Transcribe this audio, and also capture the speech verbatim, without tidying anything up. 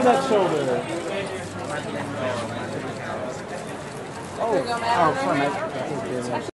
that shoulder. Oh, oh, fun. I, I think